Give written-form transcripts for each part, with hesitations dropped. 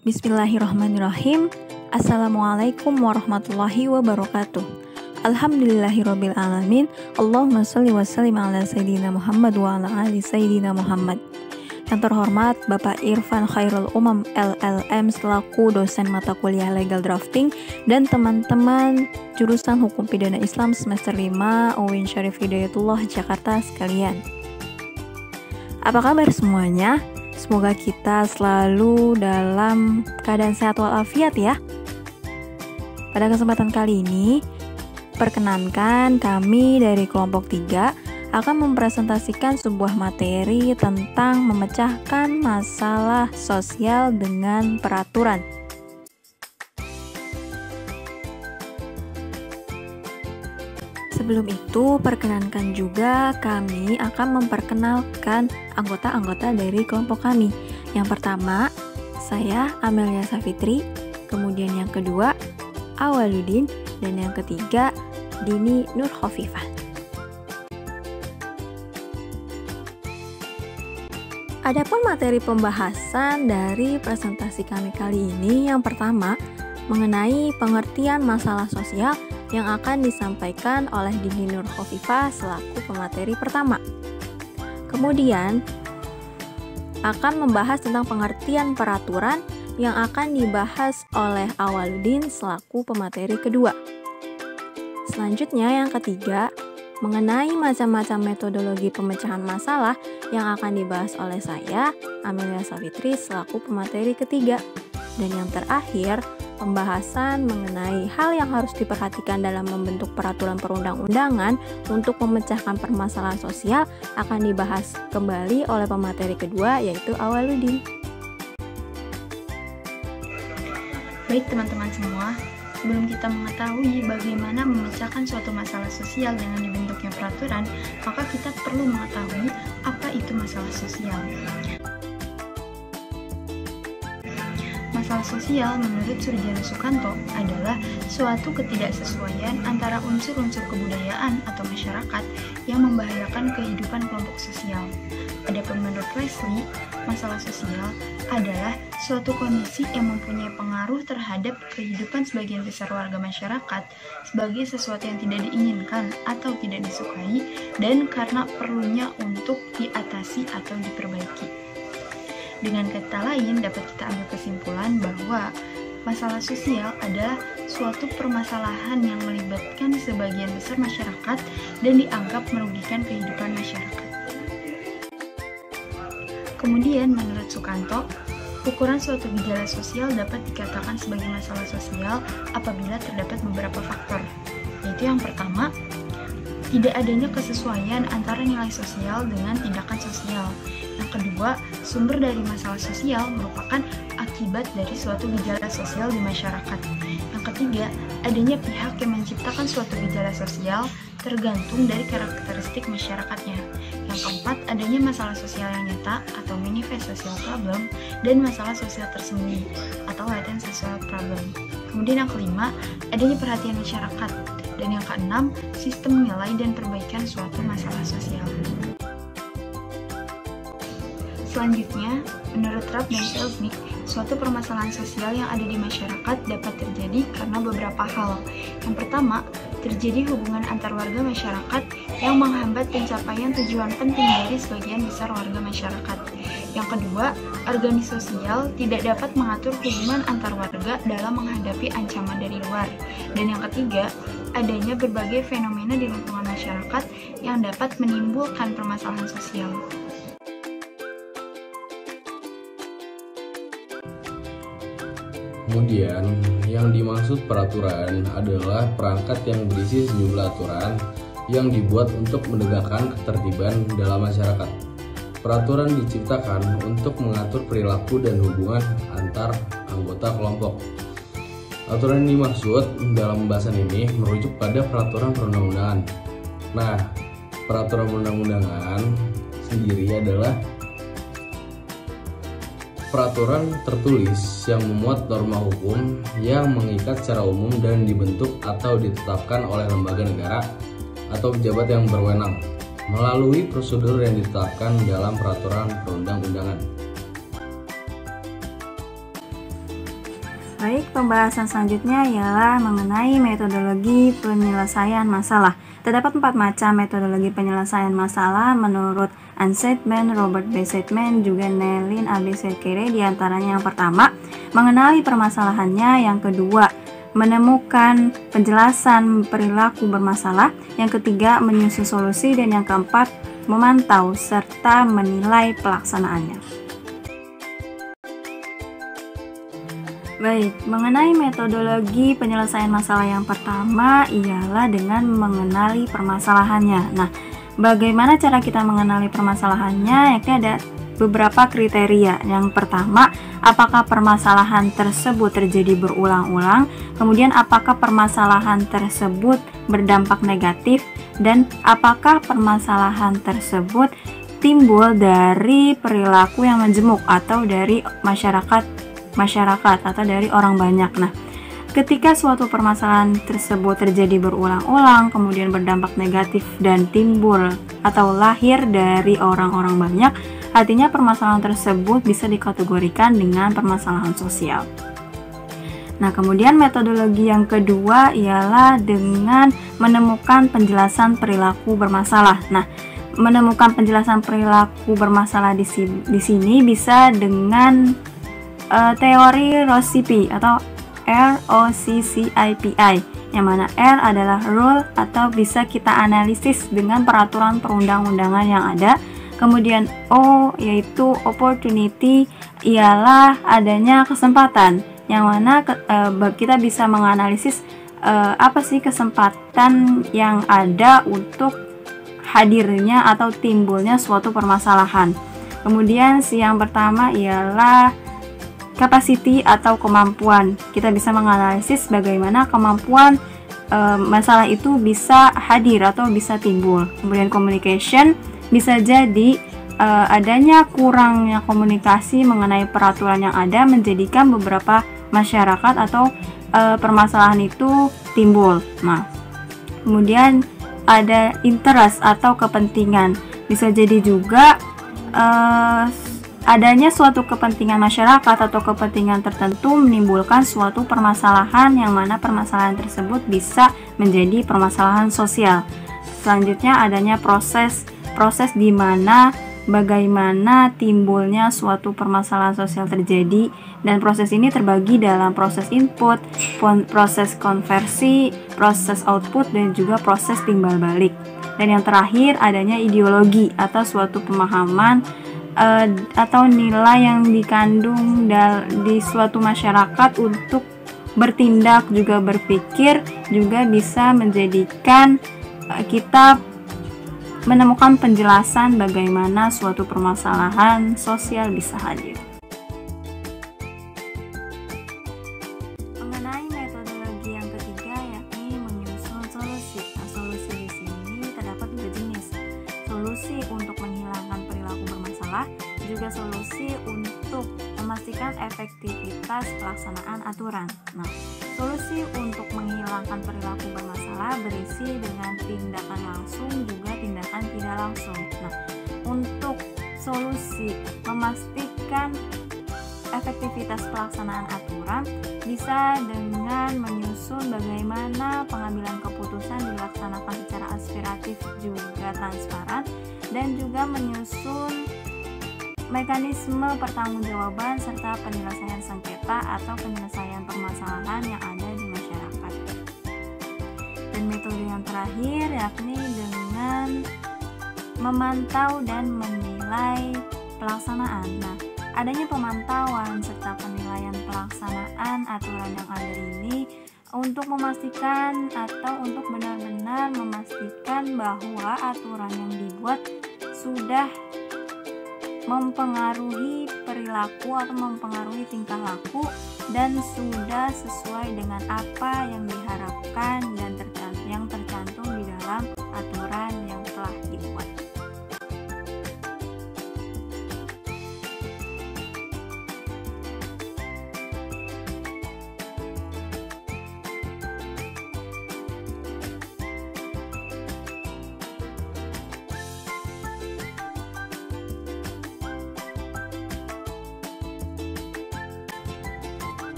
Bismillahirrahmanirrahim. Assalamualaikum warahmatullahi wabarakatuh. Alhamdulillahirabbil alamin. Allahumma shalli wa sallim ala sayyidina Muhammad wa ala ali sayyidina Muhammad. Yang terhormat Bapak Irfan Khairul Umam LLM selaku dosen mata kuliah Legal Drafting dan teman-teman jurusan Hukum Pidana Islam semester 5 UIN Syarif Hidayatullah Jakarta sekalian. Apa kabar semuanya? Semoga kita selalu dalam keadaan sehat walafiat ya. Pada kesempatan kali ini, perkenankan kami dari kelompok 3 akan mempresentasikan sebuah materi tentang memecahkan masalah sosial dengan peraturan. Sebelum itu, perkenankan juga kami akan memperkenalkan anggota-anggota dari kelompok kami. Yang pertama, saya Amelia Safitri, kemudian yang kedua, Awaludin, dan yang ketiga, Dini Nurkhofifah. Adapun materi pembahasan dari presentasi kami kali ini, yang pertama, mengenai pengertian masalah sosial yang akan disampaikan oleh Dini Nurkhofifah selaku pemateri pertama. Kemudian akan membahas tentang pengertian peraturan yang akan dibahas oleh Awaludin selaku pemateri kedua. Selanjutnya yang ketiga, mengenai macam-macam metodologi pemecahan masalah yang akan dibahas oleh saya, Amelia Safitri selaku pemateri ketiga. Dan yang terakhir, pembahasan mengenai hal yang harus diperhatikan dalam membentuk peraturan perundang-undangan untuk memecahkan permasalahan sosial akan dibahas kembali oleh pemateri kedua, yaitu Awaludin. Baik teman-teman semua, sebelum kita mengetahui bagaimana memecahkan suatu masalah sosial dengan dibentuknya peraturan, maka kita perlu mengetahui apa itu masalah sosial. Masalah sosial menurut Surjana Sukanto adalah suatu ketidaksesuaian antara unsur-unsur kebudayaan atau masyarakat yang membahayakan kehidupan kelompok sosial. Adapun menurut Leslie, masalah sosial adalah suatu kondisi yang mempunyai pengaruh terhadap kehidupan sebagian besar warga masyarakat sebagai sesuatu yang tidak diinginkan atau tidak disukai dan karena perlunya untuk diatasi atau diperbaiki. Dengan kata lain, dapat kita ambil kesimpulan bahwa masalah sosial adalah suatu permasalahan yang melibatkan sebagian besar masyarakat dan dianggap merugikan kehidupan masyarakat. Kemudian, menurut Sukanto, ukuran suatu gejala sosial dapat dikatakan sebagai masalah sosial apabila terdapat beberapa faktor, yaitu yang pertama, tidak adanya kesesuaian antara nilai sosial dengan tindakan sosial. Yang kedua, sumber dari masalah sosial merupakan akibat dari suatu gejala sosial di masyarakat. Yang ketiga, adanya pihak yang menciptakan suatu gejala sosial tergantung dari karakteristik masyarakatnya. Yang keempat, adanya masalah sosial yang nyata atau manifest social problem dan masalah sosial tersembunyi atau latent social problem. Kemudian yang kelima, adanya perhatian masyarakat. Dan yang keenam, sistem nilai dan perbaikan suatu masalah sosial. Selanjutnya, menurut Rapp dan Selznick, suatu permasalahan sosial yang ada di masyarakat dapat terjadi karena beberapa hal. Yang pertama, terjadi hubungan antar warga masyarakat yang menghambat pencapaian tujuan penting dari sebagian besar warga masyarakat. Yang kedua, organisasi sosial tidak dapat mengatur hubungan antar warga dalam menghadapi ancaman dari luar. Dan yang ketiga, adanya berbagai fenomena di lingkungan masyarakat yang dapat menimbulkan permasalahan sosial. Kemudian, yang dimaksud peraturan adalah perangkat yang berisi sejumlah aturan yang dibuat untuk menegakkan ketertiban dalam masyarakat. Peraturan diciptakan untuk mengatur perilaku dan hubungan antar anggota kelompok. Aturan yang dimaksud dalam pembahasan ini merujuk pada peraturan perundang-undangan. Nah, peraturan perundang-undangan sendiri adalah peraturan tertulis yang memuat norma hukum yang mengikat secara umum dan dibentuk atau ditetapkan oleh lembaga negara atau pejabat yang berwenang melalui prosedur yang ditetapkan dalam peraturan perundang-undangan. Baik, pembahasan selanjutnya ialah mengenai metodologi penyelesaian masalah. Terdapat 4 macam metodologi penyelesaian masalah menurut Ann Seidman, Robert B. Seidman, juga Nelin A. B. Sekere. Di antaranya yang pertama, mengenali permasalahannya. Yang kedua, menemukan penjelasan perilaku bermasalah. Yang ketiga, menyusun solusi. Dan yang keempat, memantau serta menilai pelaksanaannya. Baik, mengenai metodologi penyelesaian masalah yang pertama ialah dengan mengenali permasalahannya. Nah, bagaimana cara kita mengenali permasalahannya? Yakni ada beberapa kriteria. Yang pertama, apakah permasalahan tersebut terjadi berulang-ulang? Kemudian, apakah permasalahan tersebut berdampak negatif? Dan apakah permasalahan tersebut timbul dari perilaku yang menjemuk atau dari masyarakat atau dari orang banyak. Nah, ketika suatu permasalahan tersebut terjadi berulang-ulang, kemudian berdampak negatif dan timbul atau lahir dari orang-orang banyak, artinya permasalahan tersebut bisa dikategorikan dengan permasalahan sosial. Nah, kemudian metodologi yang kedua ialah dengan menemukan penjelasan perilaku bermasalah. Nah, menemukan penjelasan perilaku bermasalah di sini bisa dengan teori ROCCIPI atau ROCCIPI, yang mana R adalah rule atau bisa kita analisis dengan peraturan perundang-undangan yang ada. Kemudian O yaitu opportunity, ialah adanya kesempatan, yang mana kita bisa menganalisis apa sih kesempatan yang ada untuk hadirnya atau timbulnya suatu permasalahan. Kemudian yang pertama ialah capacity atau kemampuan. Kita bisa menganalisis bagaimana kemampuan masalah itu bisa hadir atau bisa timbul. Kemudian communication, bisa jadi adanya kurangnya komunikasi mengenai peraturan yang ada menjadikan beberapa masyarakat atau permasalahan itu timbul. Nah, kemudian ada interest atau kepentingan. Bisa jadi juga adanya suatu kepentingan masyarakat atau kepentingan tertentu menimbulkan suatu permasalahan, yang mana permasalahan tersebut bisa menjadi permasalahan sosial. Selanjutnya adanya proses di mana bagaimana timbulnya suatu permasalahan sosial terjadi, dan proses ini terbagi dalam proses input, proses konversi, proses output, dan juga proses timbal balik. Dan yang terakhir adanya ideologi atau suatu pemahaman atau nilai yang dikandung di suatu masyarakat untuk bertindak, juga berpikir, juga bisa menjadikan kita menemukan penjelasan bagaimana suatu permasalahan sosial bisa hadir. Mengenai metodologi yang ketiga yakni menyusun solusi. Nah, solusi di sini terdapat 2 jenis. Solusi untuk menghilangkan perilaku bermasalah, juga solusi untuk memastikan efektivitas pelaksanaan aturan. Nah, solusi untuk menghilangkan perilaku bermasalah berisi dengan tindakan langsung juga tindakan tidak langsung. Nah, untuk solusi memastikan efektivitas pelaksanaan aturan bisa dengan menyusun bagaimana pengambilan keputusan dilaksanakan secara aspiratif juga transparan, dan juga menyusun mekanisme pertanggungjawaban serta penyelesaian sengketa atau penyelesaian permasalahan yang ada di masyarakat. Dan metode yang terakhir yakni dengan memantau dan menilai pelaksanaan. Nah, adanya pemantauan serta penilaian pelaksanaan aturan yang ada ini untuk memastikan atau untuk benar-benar memastikan bahwa aturan yang dibuat sudah mempengaruhi perilaku atau mempengaruhi tingkah laku dan sudah sesuai dengan apa yang diharapkan dan yang tercantum di dalam aturan yang telah dibuat.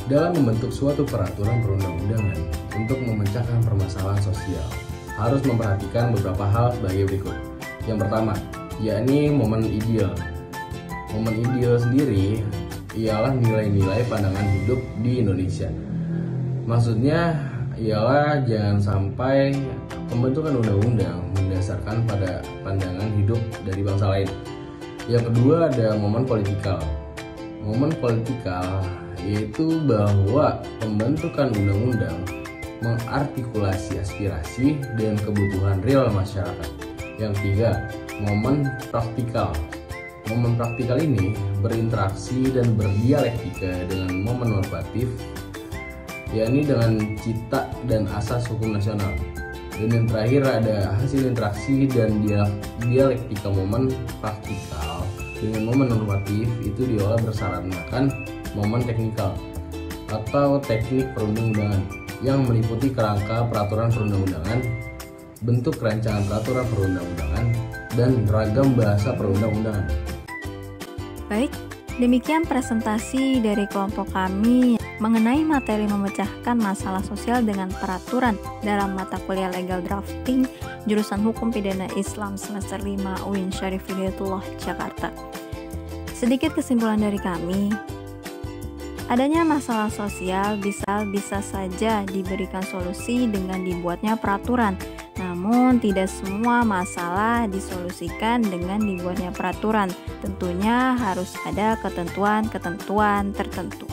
Dalam membentuk suatu peraturan perundang-undangan untuk memecahkan permasalahan sosial, harus memperhatikan beberapa hal sebagai berikut. Yang pertama, yakni momen ideal. Momen ideal sendiri ialah nilai-nilai pandangan hidup di Indonesia. Maksudnya ialah jangan sampai pembentukan undang-undang mendasarkan pada pandangan hidup dari bangsa lain. Yang kedua ada momen politikal. Momen politikal yaitu bahwa pembentukan undang-undang mengartikulasi aspirasi dan kebutuhan real masyarakat. Yang ketiga, momen praktikal. Momen praktikal ini berinteraksi dan berdialektika dengan momen normatif, yakni dengan cita dan asas hukum nasional. Dan yang terakhir ada hasil interaksi dan dialektika momen praktikal dengan momen normatif itu diolah bersaranakan momen teknikal atau teknik perundang-undangan yang meliputi kerangka peraturan perundang-undangan, bentuk rancangan peraturan perundang-undangan, dan ragam bahasa perundang-undangan. Baik, demikian presentasi dari kelompok kami mengenai materi memecahkan masalah sosial dengan peraturan dalam mata kuliah Legal Drafting jurusan Hukum Pidana Islam semester 5 UIN Syarif Hidayatullah Jakarta. Sedikit kesimpulan dari kami, adanya masalah sosial bisa saja diberikan solusi dengan dibuatnya peraturan. Namun tidak semua masalah disolusikan dengan dibuatnya peraturan. Tentunya harus ada ketentuan-ketentuan tertentu.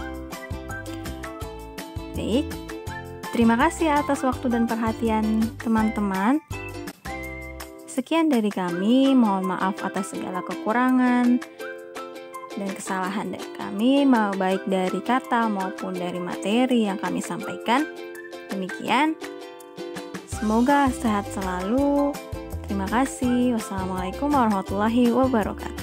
Baik, terima kasih atas waktu dan perhatian teman-teman. Sekian dari kami, mohon maaf atas segala kekurangan dan kesalahan dari kami, mau baik dari kata maupun dari materi yang kami sampaikan. Demikian, semoga sehat selalu. Terima kasih. Wassalamualaikum warahmatullahi wabarakatuh.